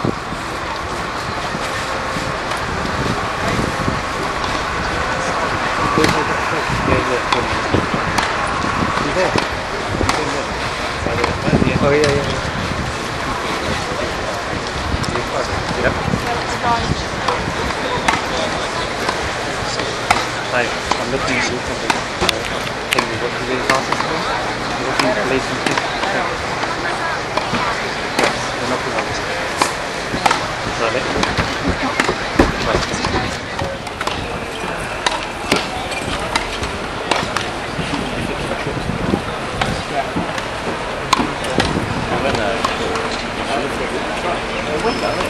Oh yeah, yeah. Yep. Hi, I'm looking to do something. Can we go to the classes now? We're looking to play some kids. Yes, we're not going to Is that it? Right. Wimbledon.